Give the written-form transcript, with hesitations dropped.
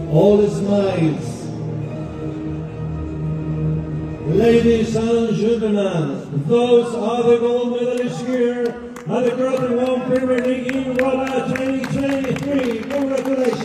All smiles. Ladies and gentlemen, those are the gold medalists here at the KARATE1 Premier League in Rabat 2023. Congratulations.